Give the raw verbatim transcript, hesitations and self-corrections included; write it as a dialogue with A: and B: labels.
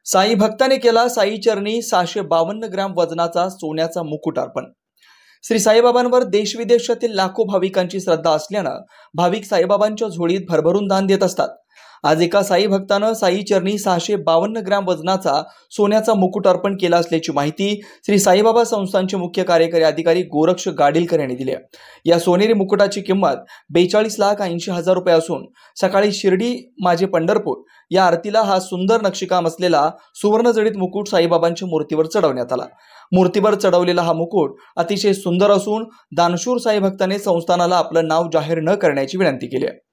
A: साई भक्ताने केला साई चरणी सहाशे बावन्न ग्रॅम वजनाचा सोन्याचा मुकुट अर्पण। श्री साईबाबांवर देश विदेशातील लाखो भाविकांची श्रद्धा असल्यानं भाविक साईबाबांच्या झोळीत भरभरून दान देत असतात। आज एका साई भक्तानं साई चरणी सहाशे बावन्न ग्रॅम वजनाचा सोन्याचा मुकुट अर्पण केला असल्याची माहिती श्री साईबाबा संस्थानचे मुख्य कार्यकारी अधिकारी गोरक्ष गाडीलकर यांनी दिली आहे। या सोनेरी मुकुटाची किंमत बेचाळीस लाख ऐंशी हजार रुपये असून सकाळी शिर्डी माझे पंढरपूर या आरतीला हा सुंदर नक्षीकाम असलेला सुवर्णजडित मुकुट साईबाबांच्या मूर्तीवर चढवण्यात आला। मूर्तीवर चढवलेला हा मुकुट अतिशय सुंदर असून दानशूर साई भक्ताने संस्थानाला आपलं नाव जाहीर न करण्याची विनंती केली आहे।